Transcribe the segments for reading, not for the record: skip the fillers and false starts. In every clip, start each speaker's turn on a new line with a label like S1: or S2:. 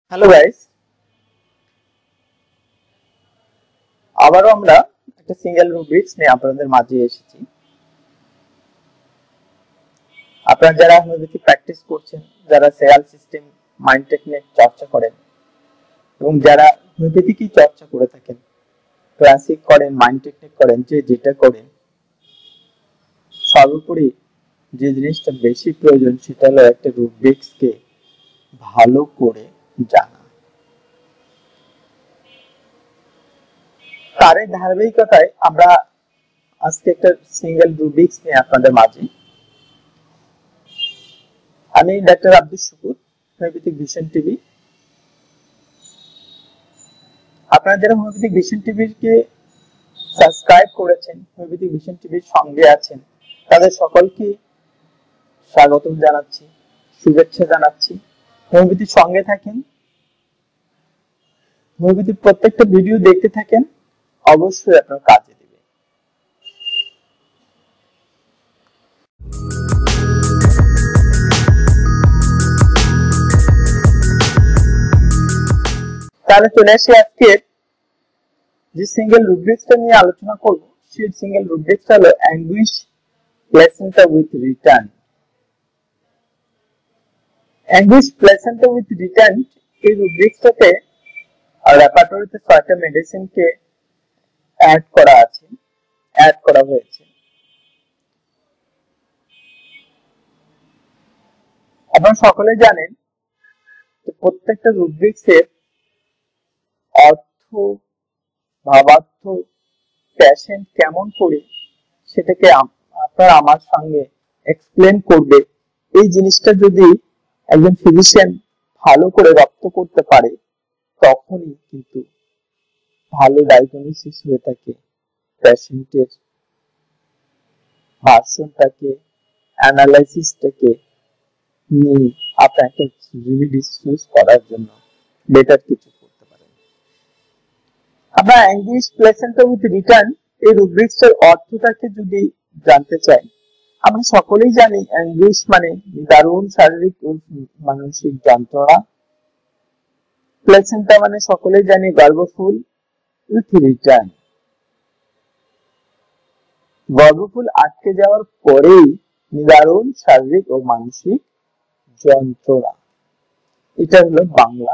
S1: Hello guys, আবারও আমরা একটা সিঙ্গেল রুব্রিক্স নিয়ে আপনাদের মাঝে এসেছি। আপনারা যারা হোমিওপ্যাথি প্র্যাকটিস করছেন, যারা সেয়াল সিস্টেম মাইন্ড টেকনিক চর্চা করেন এবং যারা হোমিওপ্যাথিক চর্চা করে থাকেন, ক্লাসিক করেন, মাইন্ড টেকনিক করেন, যে যেটা করেন, সর্বোপরি যে জিনিসটা বেশি প্রয়োজন সেটা হলো একটা রুব্রিক্সকে ভালো করে জানা। তার এই ধারাবাহিকতায় আমরা আজকে একটা সিঙ্গেল রুব্রিক্স নিয়ে আপনাদের মাঝে। আমি doctor Abdus Shukur, homeopathic vision TV. আপনারা যারা হোমিওপ্যাথিক ভিশন টিভির কে সাবস্ক্রাইব করেছেন, হোমিওপ্যাথিক ভিশন টিভির সঙ্গে আছেন, তাদের সকলকে স্বাগতম জানাচ্ছি, শুভেচ্ছা জানাচ্ছি। হোমিওপ্যাথির সঙ্গে থাকেন, হোমিওপ্যাথির প্রত্যেকটা ভিডিও দেখতে থাকেন, অবশ্যই আপনার কাজে দেবে। তাহলে চলে আসি আজকে যে সিঙ্গেল রুব্রিক্সটা নিয়ে আলোচনা করব। সেই সিঙ্গেল রুব্রিক্সটা হলো anguish placenta with return. Anguish placenta with return এই রুব্রিক্সটাতে রেপার্টরিতে 6টা মেডিসিনকে অ্যাড করা হয়েছে। আপনারা সকলে জানেন যে প্রত্যেকটা রুব্রিক্সের অর্থ, ভাবার্থ, পেশেন্ট কেমন করে সেটাকে আপনারা আমার সঙ্গে এক্সপ্লেন করবে। এই জিনিসটা যদি একজন ফিজিশিয়ান ভালো করে রপ্ত করতে পারে, তখনই কিন্তু ভালো ডায়াগনোসিস হয়ে থাকে। পেশেন্টের ভার্সনটাকে, অ্যানালাইসিসটাকে নিয়ে আপনাকে রেমেডি চুজ করার জন্য বেটার কিছু করতে পারেন। আমরা অ্যাঙ্গুইশ প্লেসেন্টা উইথ রিটার্ন এই রুব্রিক্সের অর্থটাকে যদি জানতে চাই, আমরা সকলেই জানি অ্যাঙ্গুইশ মানে দারুণ শারীরিক ও মানসিক যন্ত্রণা। প্লেসেন্টা মানে সকলেই জানি গর্ভফুল উইথ রিটার্ন। গর্ভফুল আটকে যাওয়ার পরেই নিদারুণ শারীরিক ও মানসিক যন্ত্রণা। এটা হলো বাংলা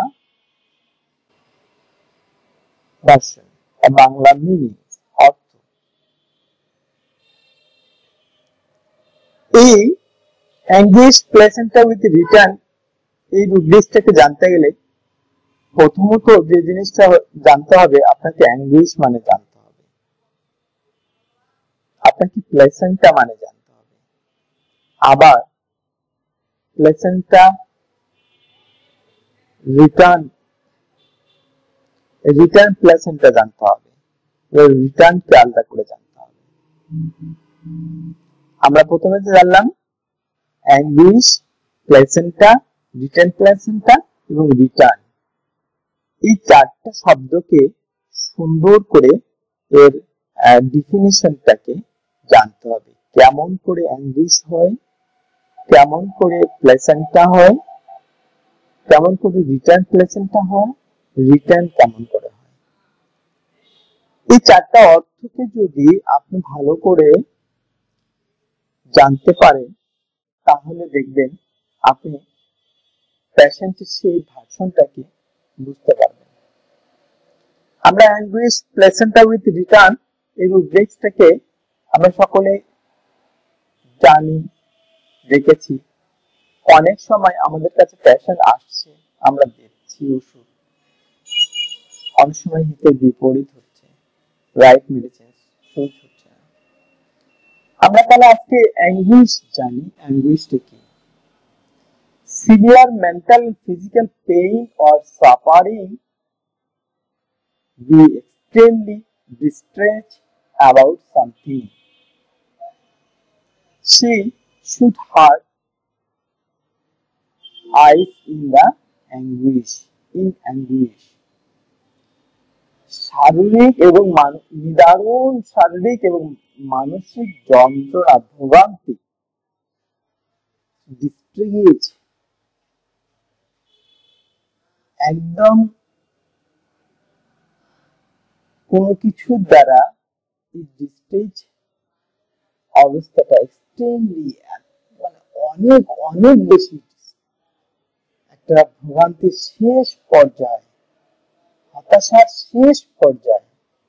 S1: ভার্সন, বাংলা মিনিং, অর্থ। এই অ্যাঙ্গুইশ প্লেসেন্টা উইথ রিটার্ন এই রুব্রিক্সটাকে জানতে গেলে প্রথমত যে জিনিসটা জানতে হবে, আপনাকে অ্যাঙ্গুইশ মানে জানতে হবে, আপনাকে প্লেসেন্টা মানে জানতে হবে, আবার প্লেসেন্টা রিটার্ন প্লেসেন্টা জানতে হবে, রিটার্ন কে আলাদা করে জানতে হবে। আমরা প্রথমে জানলাম অ্যাঙ্গুইশ, প্লেসেন্টা, রিটার্ন প্লেসেন্টা এবং রিটার্ন। এই চারটা শব্দকে সুন্দর করে এর ডেফিনিশনটাকে জানতে হবে। কেমন করে অ্যাঙ্গুইশ হয়, কেমন করে প্লেসেন্টা হয়, কেমন করে রিটার্ন প্লেসেন্টা হয়, রিটার্ন কেমন করে হয়। এই চারটা অর্থকে যদি আপনি ভালো করে জানতে পারেন, তাহলে দেখবেন আপনি পেশেন্টের সেই ভার্সনটাকে বুঝতে পারবেন। আমরা অ্যাঙ্গুইশ প্লেসেন্টা উইথ রিটার্ন এই রুব্রিক্সটাকে আমরা সকলে জানি, দেখেছি। অনেক সময় আমাদের কাছে পেশেন্ট আসছে, আমরা দিচ্ছি ওষুধ, অনেক সময় হিতের বিপরীত হচ্ছে, রাইট মেডিসিন সুট হচ্ছে না। আমরা তাহলে আজকে অ্যাঙ্গুইশ জানি। অ্যাঙ্গুইশটা কি? Severe mental physical pain or suffering, be extremely distressed about something. She should have eyes in the anguish. শারীরিক এবং নিদারুণ শারীরিক এবং মানসিক যন্ত্রণা, ভোগান্তি, ডিস্ট্রেস, একদম কোনো কিছু দ্বারা এই ডিস্টেজ অবস্থাটা এক্সট্রিমলি মানে অনেক অনেক বেশি একটা ভোগান্তির শেষ পর্যায়ে, হতাশার শেষ পর্যায়ে,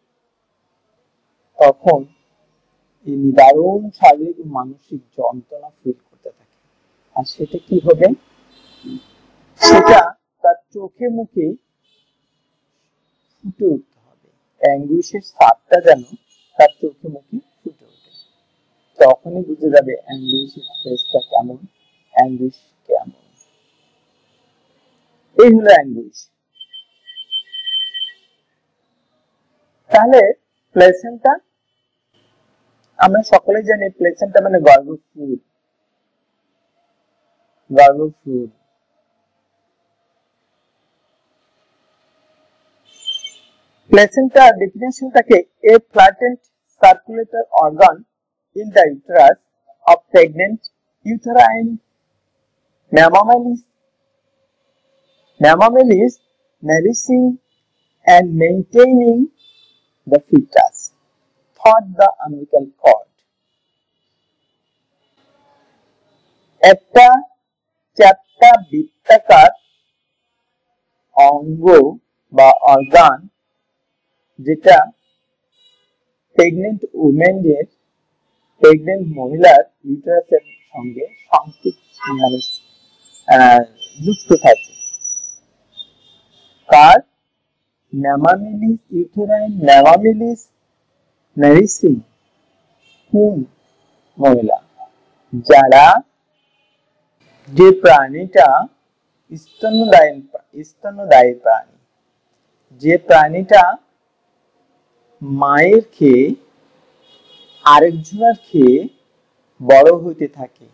S1: তখন এই নিদারুণ শারীরিক মানসিক যন্ত্রণা ফিল করতে থাকে। আর সেটা কি হবে? সেটা তার চোখে মুখে ফুটে উঠতে হবে। অ্যাঙ্গুইশের স্বাদটা যেন তার চোখে মুখে ফুটে ওঠে। তখনই বুঝে যাবে অ্যাঙ্গুইশের ফেসটা কেমন, অ্যাঙ্গুইশ কেমন। এই হলো অ্যাঙ্গুইশ। তাহলে প্লেসেন্টা, আমরা সকলে জানি প্লেসেন্টা মানে গর্ভফুল। গর্ভফুল প্লেসেন্টা ডেফিনেশনটাকে a flattened circulator organ in the uterus of pregnant Eutherian mammals nourishing and maintaining the fetus through the umbilical cord. একটা চ্যাপ্টা বৃত্তাকার অঙ্গ বা অর্গান যেটা প্রেগনেন্ট উমেনের, প্রেগনেন্ট মহিলার ইউটারাসের সঙ্গে মানে যুক্ত থাকে। কার? ম্যামামিলিস ইউথেরাইন ম্যামামিলিস নারিশিং হুম মহিলা, যারা, যে প্রাণীটা স্তন্যদায়ী প্রাণী, যে প্রাণীটা মায়ের খেয়ে আরেকজনের খেয়ে বড় হইতে থাকে,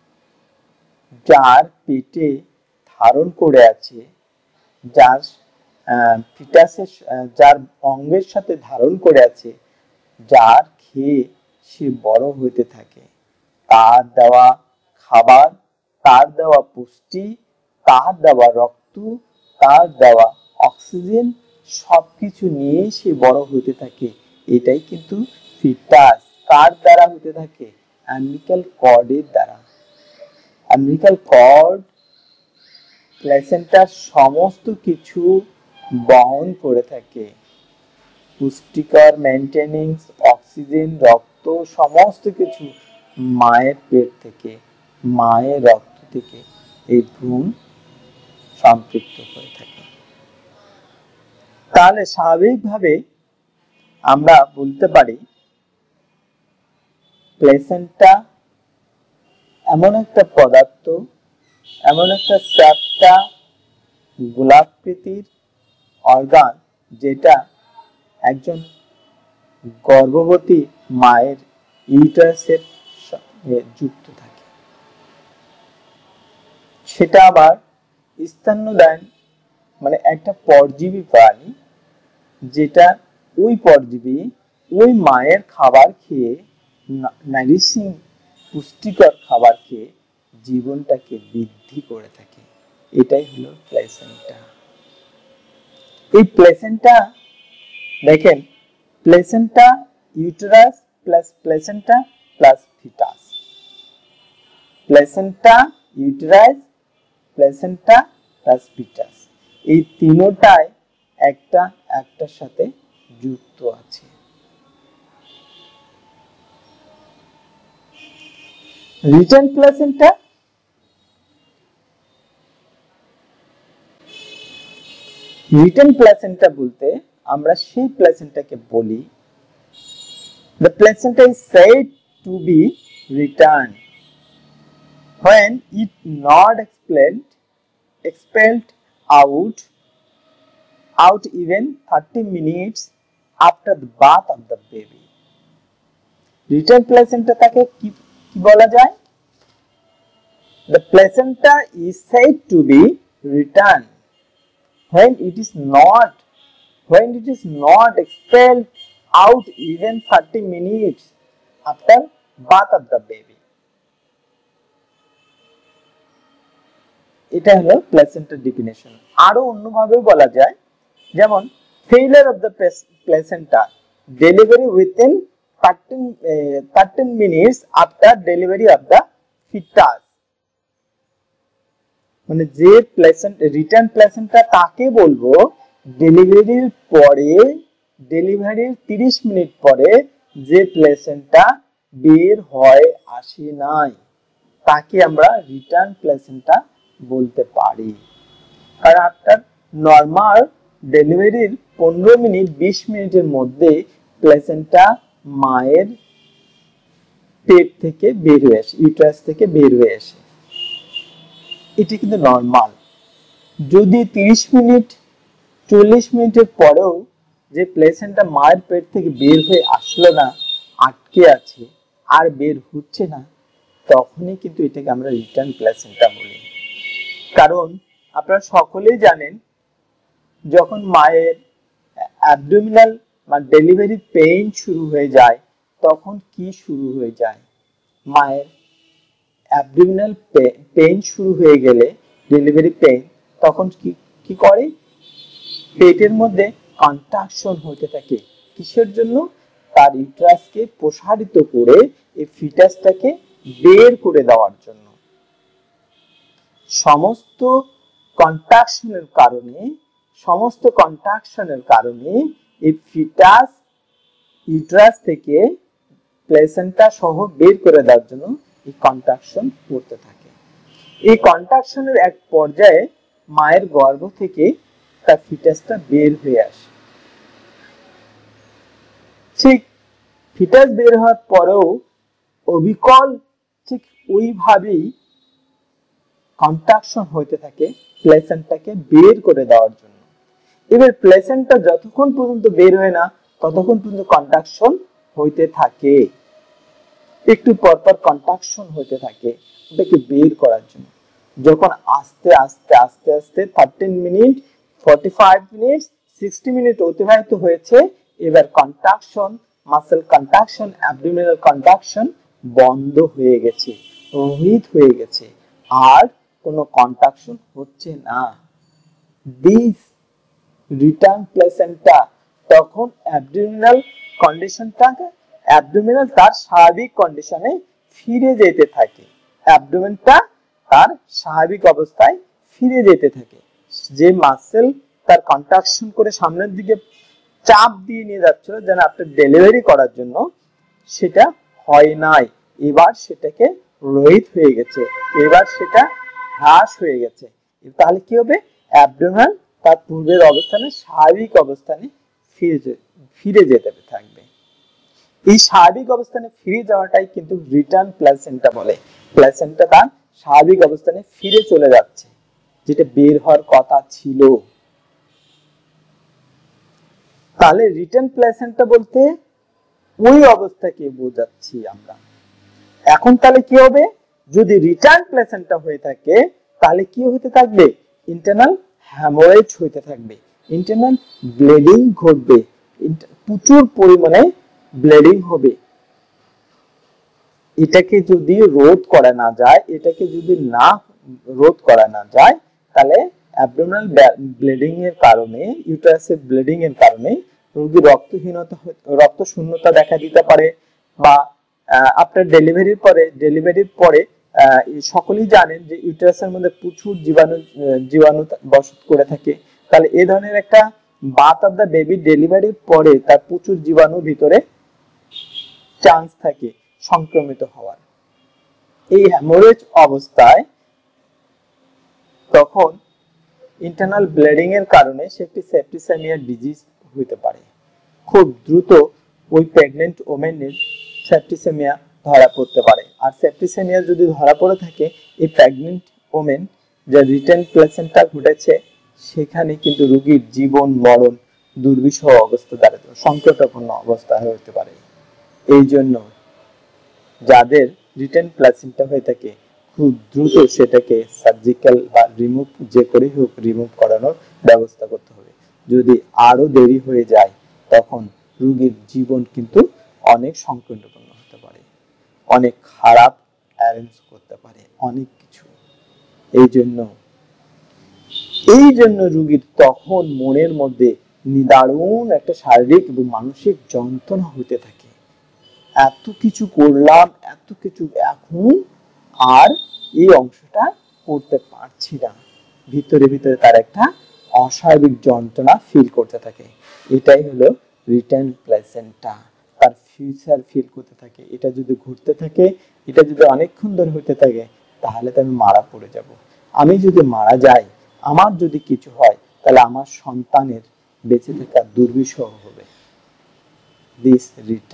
S1: যার পেটে ধারণ করে আছে, যার ফিটাসের, যার অঙ্গের সাথে ধারণ করে আছে, যার খেয়ে সে বড় হইতে থাকে, তার দেওয়া খাবার, তার দেওয়া পুষ্টি, তার দেওয়া রক্ত, তার দেওয়া অক্সিজেন সবকিছু নিয়ে সে বড় হইতে থাকে। এটাই কিন্তু ফিটাস। কার দ্বারা হতে থাকে? অ্যাম্বিলিক্যাল কর্ডের দ্বারা। অ্যাম্বিলিক্যাল কর্ড প্লেসেন্টার সমস্ত কিছু বহন করে থাকে। পুষ্টিকর, মেইনটেনিং, অক্সিজেন, রক্ত, সমস্ত কিছু মায়ের পেট থেকে, মায়ের রক্ত থেকে এই ভ্রূণ সম্পৃক্ত হয়ে থাকে। তাহলে স্বাভাবিকভাবে আমরা বলতে পারি প্লেসেন্টা এমন একটা পদার্থ, এমন একটা চ্যাপ্টা গোলাকৃতির অর্গান যেটা একজন গর্ভবতী মায়ের ইউটারাসের সঙ্গে যুক্ত থাকে। সেটা আবার স্তন্যদান মানে একটা পরজীবী প্রাণী, যেটা ওই পরজীবী ওই মায়ের খাবার খেয়ে, নারিশিং পুষ্টিকর খাবার খেয়ে জীবনটাকে বৃদ্ধি করে থাকে। এটাই হলো প্লেসেন্টা। এই প্লেসেন্টা দেখেন, placenta uterus plus placenta plus foetus, placenta uterus placenta plus foetus, এই তিনটাই একটার সাথে যুক্ত আছে। রিটার্ন প্লেসেন্টা, রিটার্ন প্লেসেন্টা বলতে আমরা সেই প্লেসেন্টাকে বলি, the placenta is said to be returned when it not expelled out even 30 minutes after the birth of the baby. Return placenta তাকে কি বলা যায়? The placenta is said to be returned when it is not expelled out even 30 minutes after birth of the baby. এটা হলো প্লেসেন্টার definition. আরো অন্যভাবে বলা যায়, যেমন failure of the placenta, delivery within 13 minutes after delivery of the fetus, মানে যে placenta return placenta তাকে বলবো ডেলিভারির পরে, ডেলিভারির 30 মিনিট পরে যে প্লেসেন্টা বের হয় আসে নাই তাকে আমরা রিটার্ন প্লেসেন্টা বলতে পারি। আর আফটার নরমাল ডেলিভারির 15 মিনিট 20 মিনিটের মধ্যে প্লেসেন্টা মায়ের পেট থেকে বের হয়ে আসে, ইউটারাস থেকে বের হয়ে আসে, এটি কিন্তু নরমাল। যদি 30 মিনিট 40 মিনিটের পরেও যে প্লেসেন্টা মায়ের পেট থেকে বের হয়ে আসলো না, আটকে আছে আর বের হচ্ছে না, তখনই কিন্তু এটাকে আমরা রিটার্ন প্লেসেন্টা বলি। কারণ আপনারা সকলেই জানেন, যখন মায়ের অ্যাবডোমিনাল বা ডেলিভারি পেইন শুরু হয়ে যায়, তখন কি শুরু হয়ে যায়? মায়ের অ্যাবডোমিনাল পেইন শুরু হয়ে গেলে, ডেলিভারি পেইন, তখন কি করে? পেটের মধ্যে কন্ট্রাকশন হতে থাকে। কিসের জন্য? তার ইউটারাসকে প্রসারিত করে এই ফিটাসটাকে বের করে দেওয়ার জন্য। সমস্ত কন্ট্রাকশনের কারণে এই ফিটাস ইউটারাস থেকে প্লেসেন্টা সহ বের করে দেওয়ার জন্য এই কন্ট্রাকশন করতে থাকে। এই কন্ট্রাকশনের এক পর্যায়ে মায়ের গর্ভ থেকে তার ফিটাসটা বের হয়ে আসে। ঠিক ফিটাস বের হওয়ার পরেও অবিকল ঠিক ওইভাবেই কন্ট্রাকশন হতে থাকে প্লেসেন্টাকে বের করে দেওয়ার জন্য। এবার প্লেসেন্টা যতক্ষণ পর্যন্ত বের হয় না, ততক্ষণ পর্যন্ত কন্ট্রাকশন হইতে থাকে, একটু পর পর কন্ট্রাকশন হতে থাকে ওটাকে বের করার জন্য। যখন আস্তে আস্তে আস্তে আস্তে 13 মিনিট 45 মিনিট 60 মিনিট অতিবাহিত হয়েছে, এবার contraction, muscle contraction, abdominal contraction বন্ধ হয়ে গেছে, রহিত হয়ে গেছে, আর কোনো কন্ট্রাকশন হচ্ছে না। দিস রিটার্ন প্লেসেন্টা, তখন অ্যাবডোমিনাল কন্ডিশনটাকে, অ্যাবডোমিনাল তার স্বাভাবিক কন্ডিশনে ফিরে যেতে থাকে, অ্যাবডোমেনটা তার স্বাভাবিক অবস্থায় ফিরে যেতে থাকে। যে মাসেল তার কন্ট্রাকশন করে সামনের দিকে চাপ দিয়ে নিয়ে যাচ্ছিল যেন আপনার ডেলিভারি করার জন্য, সেটা হয় নাই, এবার সেটাকে রহিত হয়ে গেছে, এবার সেটা হ্রাস হয়ে গেছে। তাহলে কি হবে? অ্যাবডোমেন তার পূর্বের অবস্থানে, স্বাভাবিক অবস্থানে ফিরে যেতে থাকবে। এই স্বাভাবিক অবস্থানে ফিরে যাওয়াটাই কিন্তু রিটার্ন প্লেসেন্টা বলে। প্লেসেন্টা তার স্বাভাবিক অবস্থানে ফিরে চলে যাচ্ছে, যেটা বের হওয়ার কথা ছিল। তাহলে রিটার্ন প্লেসেন্টা বলতে ওই অবস্থাকে বোঝাচ্ছি আমরা। এখন তাহলে কি হবে? যদি রিটার্ন প্লেসেন্টা হয়ে থাকে, তাহলে কি হতে থাকবে? ইন্টারনাল হ্যামোরেজ হতে থাকবে, ইন্টারনাল ব্লিডিং ঘটবে, প্রচুর পরিমাণে ব্লিডিং হবে। এটাকে যদি রোধ করা না যায়, তাহলে অ্যাবডোমিনাল ব্লিডিং এর কারণে, ইউটারাসের ব্লিডিং এর কারণে রোগীর রক্ত শূন্যতা দেখা দিতে পারে, বা আপনার ডেলিভারির পরে সকলেই জানেন যে ইউটারাসের মধ্যে প্রচুর জীবাণু বসত করে থাকে। তাহলে এই ধরনের একটা বার্থ অফ দ্য বেবি ডেলিভারির পরে তার প্রচুর জীবাণু ভিতরে চান্স থাকে সংক্রমিত হওয়ার। এই হ্যামোরেজ অবস্থায় তখন ইন্টারনাল ব্লিডিং এর কারণে সে একটি সেপ্টিসেমিয়া ডিজিজ হতে পারে। খুব দ্রুত ওই প্রেগন্যান্ট ওমেনের সেপ্টিসেমিয়া ধরা পড়তে পারে। আর সেপ্টিসেমিয়া যদি ধরা পড়ে থাকে, এই প্রেগন্যান্ট ওমেন যে রিটার্ন প্লেসেন্টা ঘটেছে, সেখানে কিন্তু রোগীর জীবন মরণ দুর্বিষহ অবস্থা দাঁড়াতে, সংকটাপন্ন অবস্থা হতে পারে। এই জন্য যাদের রিটার্ন প্লেসেন্টা হয়ে থাকে, খুব দ্রুত সেটাকে সার্জিক্যাল বা রিমুভ, যে করে হোক রিমুভ করানোর ব্যবস্থা করতে হবে। যদি আরো দেরি হয়ে যায়, তখন রোগীর জীবন কিন্তু অনেক সংকটাপন্ন হতে পারে, অনেক খারাপ অ্যারেঞ্জ করতে পারে, অনেক কিছু। এই জন্য এই জন্য রোগীর তখন মনের মধ্যে নিদারুণ একটা শারীরিক এবং মানসিক যন্ত্রণা হতে থাকে। এত কিছু করলাম, এত কিছু, এখন আর এই অংশটা করতে পারছি না। ভিতরে ভিতরে তার একটা অস্বাভাবিক যন্ত্রণা ফিল করতে থাকে। এটাই হলো রিটার্ন প্লেসেন্টা। তার ফিউচার ফিল করতে থাকে। এটা যদি ঘুরতে থাকে, এটা যদি অনেকক্ষণ ধরে হতে থাকে, তাহলে তো আমি মারা পড়ে যাব। আমি যদি মারা যাই, আমার যদি কিছু হয়, তাহলে আমার সন্তানের বেঁচে থাকা দুর্বিষহ হবে। দিস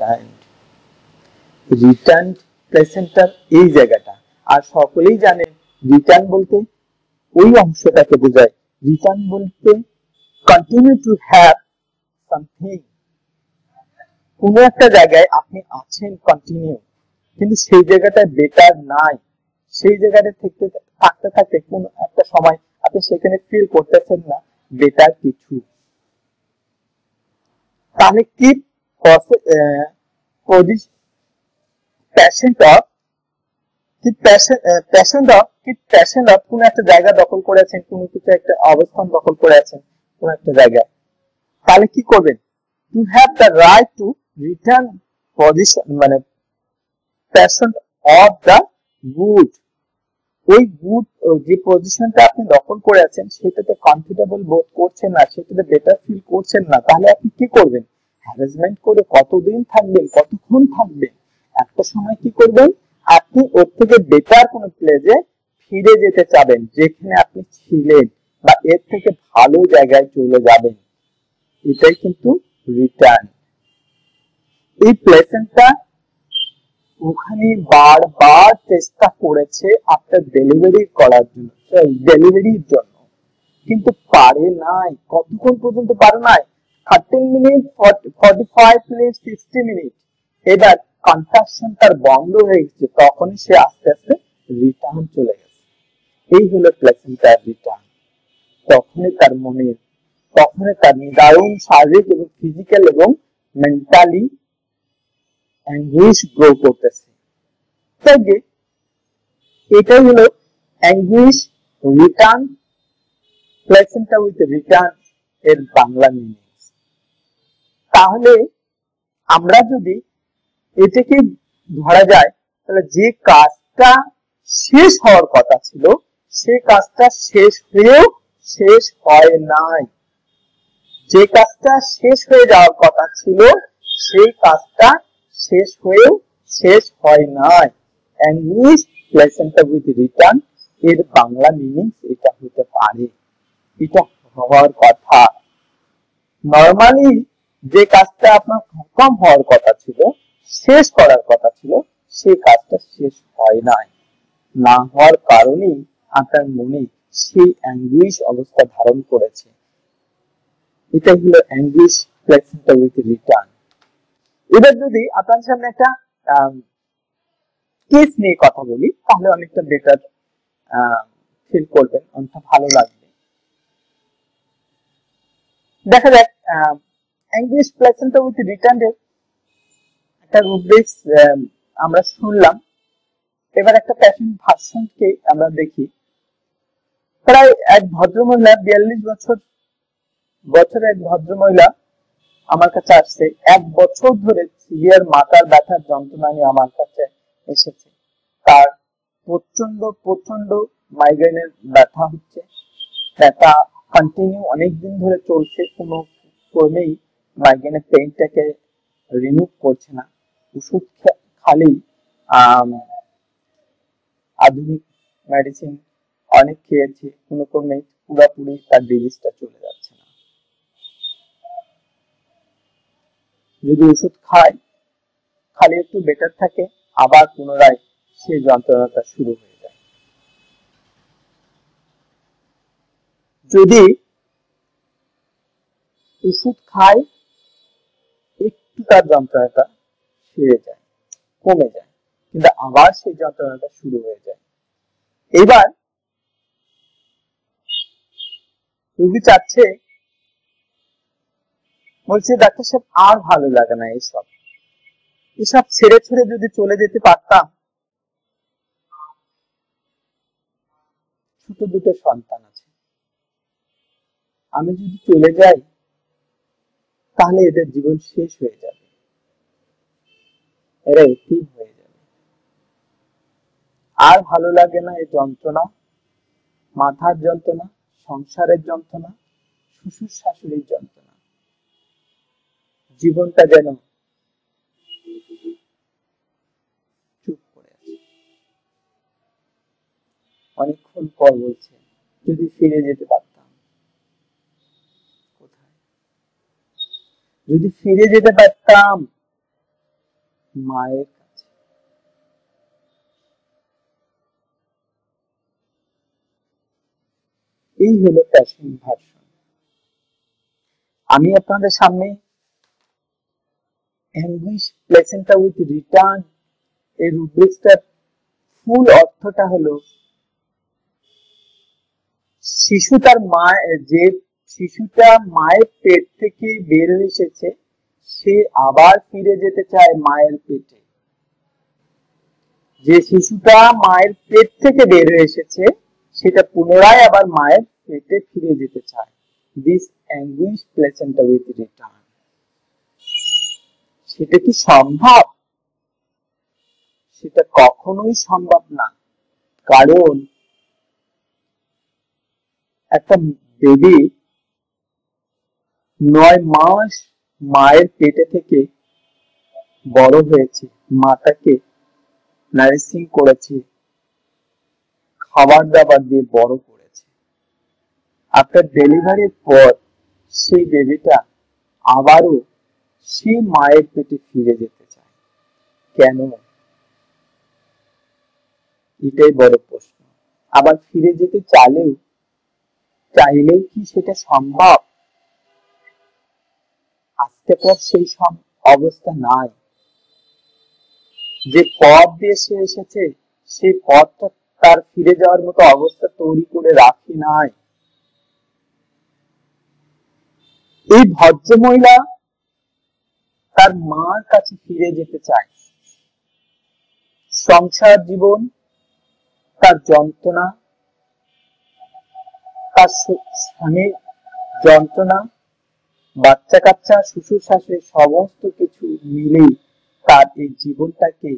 S1: রিটার্ন প্লেসেন্টার এই জায়গাটা। আর সকলেই জানেন রিটার্ন বলতে ওই অংশটাকে বোঝায়। রিটার্ন বলতে কন্টিনিউ টু হ্যাভ সামথিং। কোন একটা জায়গায় আপনি আছেন কন্টিনিউ, কিন্তু সেই জায়গাটায় বেটার নাই। সেই জায়গাটা থাকতে থাকতে কোন একটা সময় আপনি সেখানে ফিল করতেছেন না বেটার কিছু। তাহলে কি প্যাশেন্ট অফ কোন একটা জায়গা দখল করে আছেন, কোন কিছু একটা অবস্থান দখল করে আছেন কোন একটা জায়গায়, তাহলে কি করবেন? To have the right to return position, মানে প্যাশেন্ট অফ দ্য গুড। ওই গুড যে পজিশনটা আপনি দখল করে আছেন সেটাতে কমফোর্টেবল বোধ করছেন না, সেটাতে বেটার ফিল করছেন না, তাহলে আপনি কি করবেন? হ্যারাসমেন্ট করে কতদিন থাকবেন, কতক্ষণ থাকবেন? একটা সময় কি করবেন? আপনি ওর থেকে বেটার কোন প্লেসে ফিরে যেতে চাবেন, যেখানে আপনি ছিলেন, বা এর থেকে ভালো জায়গায় চলে যাবেন। এটাই কিন্তু রিটার্ন। এই প্লেসেন্টটা ওখানে বারবার চেষ্টা করেছে আফটার ডেলিভারি করার জন্য, ডেলিভারির জন্য, কিন্তু পারে নাই। কতক্ষণ পর্যন্ত পারে নাই? 13 মিনিট, 45 মিনিট, 60 মিনিট। এবার কন্ট্রাকশন তার বন্ধ হয়ে গেছে, তখনই সে আস্তে আস্তে রিটার্ন চলে গেছে। এই হলো প্লেসেন্টার রিটার্ন। তখনই তার নিদারুণ শারীরিক এবং ফিজিক্যাল এবং মেন্টালি অ্যাঙ্গুইশ গ্রো করতেছে। তাই এটাই হলো anguish return, placenta with return এর বাংলা মিনিং। তাহলে আমরা যদি এটাকে ধরা যায়, তাহলে যে কাজটা শেষ হওয়ার কথা ছিল, সে কাজটা শেষ হয়েও শেষ হয় নাই। যে কাজটা শেষ হয়ে যাওয়ার কথা ছিল, সেই কাজটা শেষ হয়েও শেষ হয় নাই। অ্যাঙ্গুইশ প্লেসেন্টা উইথ রিটার্ন এর বাংলা মিনিং এটা হতে পারে, এটা হওয়ার কথা। নরমালি যে কাজটা আপনার খতম হওয়ার কথা ছিল, শেষ করার কথা ছিল, সেই কাজটা শেষ হয় নাই। না হওয়ার কারণেই আপনার মনে সেই অ্যাঙ্গুইশ অবস্থা ধারণ করেছে। এটা হলো অ্যাঙ্গুইশ প্লেসেন্টা উইথ রিটার্ন। এবার যদি আপনার সামনে একটা কেস নিয়ে কথা বলি, তাহলে অনেকটা বেটার ফিল করবেন, অনেকটা ভালো লাগবে। দেখা যাক অ্যাঙ্গুইশ প্লেসেন্টা উইথ রিটার্ন এর একটা রুব্রিক আমরা শুনলাম। এবার একটা প্যাশেন্ট ভার্সনকে আমরা দেখি। প্রায় এক ভদ্রমহিলা, 42 বছরের এক ভদ্রমহিলা আমার কাছে আসছে। 1 বছর ধরে সিভিয়ার মাথার ব্যথার যন্ত্রণা নিয়ে আমার কাছে এসেছে। তার প্রচন্ড মাইগ্রেনের ব্যথা হচ্ছে। ব্যথা কন্টিনিউ অনেকদিন ধরে চলছে, কোনো ক্রমেই মাইগ্রেনের পেইনটাকে রিমুভ করছে না। ওষুধ খালি আধুনিক মেডিসিন অনেক খেয়েছে, কোনো ক্রমে পুরোপুরি তার ডিজিজটা চলে যাচ্ছে না। যদি ওষুধ খায়, খালি একটু বেটার থাকে, আবার পুনরায় সেই যন্ত্রণাটা শুরু হয়ে যায়। যদি ওষুধ খায়, একটু তার যন্ত্রণাটা সেরে যায়, কমে যায়, কিন্তু আবার সেই যন্ত্রণাটা শুরু হয়ে যায়। এবার রোগী চাচ্ছে, বলছে ডাক্তার সাহেব আর ভালো লাগে না, এসব ছেড়ে ছেড়ে যদি চলে যেতে পারতাম। ছোট দুটো সন্তান আছে, আমি যদি চলে যাই তাহলে এদের জীবন শেষ হয়ে যাবে, এরা এতিম হয়ে যাবে। আর ভালো লাগে না এই যন্ত্রণা, মাথার যন্ত্রণা, সংসারের যন্ত্রণা, শ্বশুর শাশুড়ির যন্ত্রণা। জীবনটা যেন চুপ করে আছে। অনেকক্ষণ পর বলছে, যদি ফিরে যেতে পারতাম। কোথায়? যদি ফিরে যেতে পারতাম মায়ের কাছে। এই হলো প্যাশন ভার্সন। আমি আপনাদের সামনে অ্যাঙ্গুইশ প্লেসেন্টা উইথ রিটার্ন এই রুব্রিক্সটার ফুল অর্থটা হলো, শিশুটা মায়ের পেট থেকে বের হয়ে এসেছে, সে আবার ফিরে যেতে চায় মায়ের পেটে। যে শিশুটা মায়ের পেট থেকে বের হয়ে এসেছে সেটা পুনরায় আবার মায়ের পেটে ফিরে যেতে চায়। This anguish placenta with return. সেটা কি সম্ভব? সেটা কখনোই সম্ভব না। কারণ একটা বেবি 9 মাস মায়ের পেটে থেকে বড় হয়েছে, মাটাকে নারিশিং করেছে, খাবার দাবার দিয়ে বড় করেছে। আফটার ডেলিভারির পর সেই বেবিটা আবারও সেই মায়ের পেটে ফিরে যেতে চায়। কেন? এটাই বড় প্রশ্ন। আবার ফিরে যেতে চাইলেও কি সেটা সম্ভব? আজকে তো সেই অবস্থা নাই। যে পথ দিয়ে সে এসেছে সেই পথটা তার ফিরে যাওয়ার মতো অবস্থা তৈরি করে রাখি নাই। এই ভদ্র মহিলা তার মার কাছে ফিরে যেতে চায়। সংসার জীবন, তার যন্ত্রণা, তার স্বামীর যন্ত্রণা, বাচ্চা কাচ্চা, শ্বশুর শাশুড়ি সমস্ত কিছু মিলে তার এই জীবনটাকে,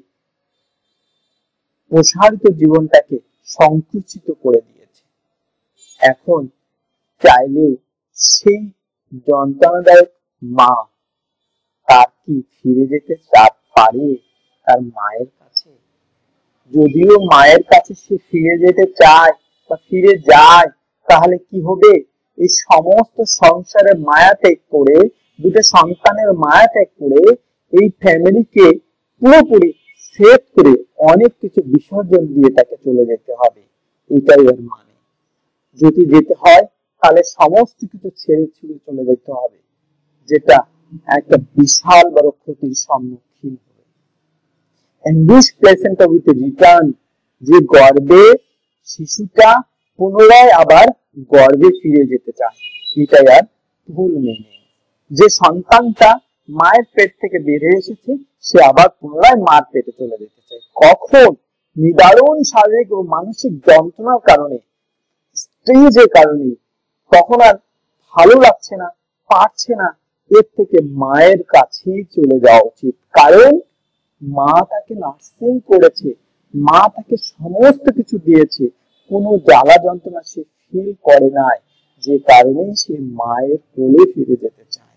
S1: প্রসারিত জীবনটাকে সংকুচিত করে দিয়েছে। এখন চাইলেও সেই যন্ত্রণাদায়ক মা তার কি ফিরে যেতে পারে তার মায়ের কাছে? যদিও মায়ের কাছে সে ফিরে যেতে চায় বা ফিরে যায়, তাহলে কি হবে? এই সমস্ত সংসারের মায়া ত্যাগ করে, দুটো সন্তানের মায়া ত্যাগ করে, এই ফ্যামিলিকে পুরোপুরি সেভ করে অনেক কিছু বিসর্জন দিয়ে তাকে চলে যেতে হবে। এটাই এর মানে। যদি যেতে হয় তাহলে সমস্ত কিছু ছেড়ে ছুড়ে চলে যেতে হবে, যেটা একটা বিশাল বড় ক্ষতির সম্মুখীন হবে। অ্যাঙ্গুইশ প্লেসেন্টা উইথ রিটার্ন, যে গর্ভে শিশুটা পুনরায় আবার গর্ভে ফিরে যেতে চায়, এটাই আর ভুল মিনিং। যে সন্তানটা মায়ের পেট থেকে বেরিয়ে এসেছে সে আবার পুনরায় মার পেটে চলে যেতে চায়। কখন? নিদারুণ শারীরিক ও মানসিক যন্ত্রণার কারণে, স্ট্রেসের কারণে। তখন আর ভালো লাগছে না, পারছে না, এর থেকে মায়ের কাছেই চলে যাওয়া উচিত। কারণ মা তাকে নার্সিং করেছে, মা তাকে সমস্ত কিছু দিয়েছে, কোনো জ্বালা যন্ত্রণা সে ফিল করে নাই, যে কারণে সে মায়ের কোলে ফিরে যেতে চায়।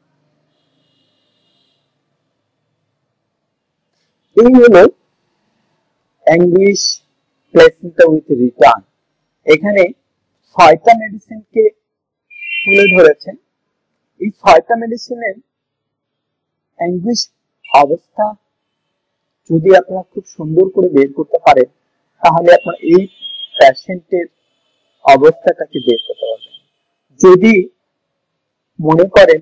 S1: এই হলো অ্যাঙ্গুইশ প্লেসেন্টা উইথ রিটার্ন। এখানে 6টা মেডিসিনকে তুলে ধরেছেন। এই 6টা মেডিসিনের অ্যাঙ্গুইশ অবস্থা যদি আপনারা খুব সুন্দর করে বের করতে পারেন, তাহলে আপনার এই পেশেন্টের অবস্থাটাকে বের করতে পারবেন। যদি মনে করেন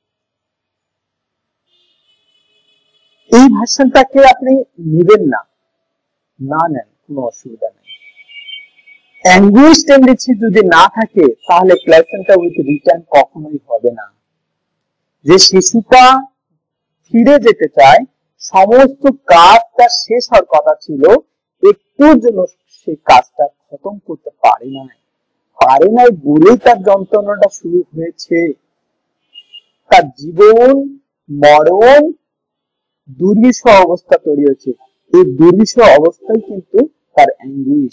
S1: এই ভার্সনটাকে আপনি নেবেন না, না নেন, কোনো অসুবিধা নেই। অ্যাঙ্গুইশ টেন্ডেন্সি যদি না থাকে তাহলে প্লেসেন্টা উইথ রিটার্ন কখনোই হবে না। যে শিশুটা ফিরে যেতে চায়, সমস্ত কাজটা শেষ হওয়ার কথা ছিল, একটুর জন্য সেই কাজটা খতম করতে পারে না। পারে নাই বলেই তার যন্ত্রণাটা শুরু হয়েছে। তার জীবন মরণ দুর্বিষহ অবস্থা তৈরি হয়েছে। এই দুর্বিষহ অবস্থায় কিন্তু তার অ্যাঙ্গুইশ।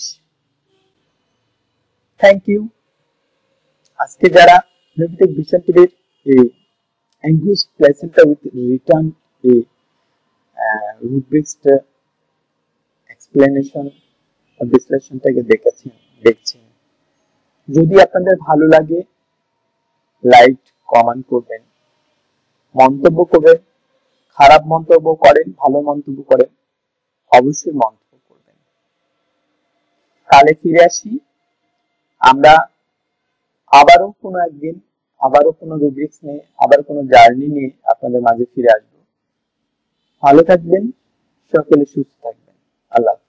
S1: Thank you. আজকে যারা হোমিওপ্যাথিক ভিশন টিভির এই অ্যাঙ্গুইশ প্লেসেন্টা উইথ রিটার্ন এই রুব্রিক্সটা এক্সপ্লেনেশন বিশ্লেষণটাকে দেখছেন, যদি আপনাদের ভালো লাগে লাইক কমেন্ট করবেন, মন্তব্য করবেন, খারাপ মন্তব্য করেন, ভালো মন্তব্য করেন, অবশ্যই মন্তব্য করবেন। কালে ফিরে আসি আমরা আবারও কোনো একদিন, আবারও কোনো রুব্রিক্স নিয়ে, আবার কোনো জার্নি নিয়ে আপনাদের মাঝে ফিরে আসবো। ভালো থাকবেন, সকলে সুস্থ থাকবেন। আল্লাহ।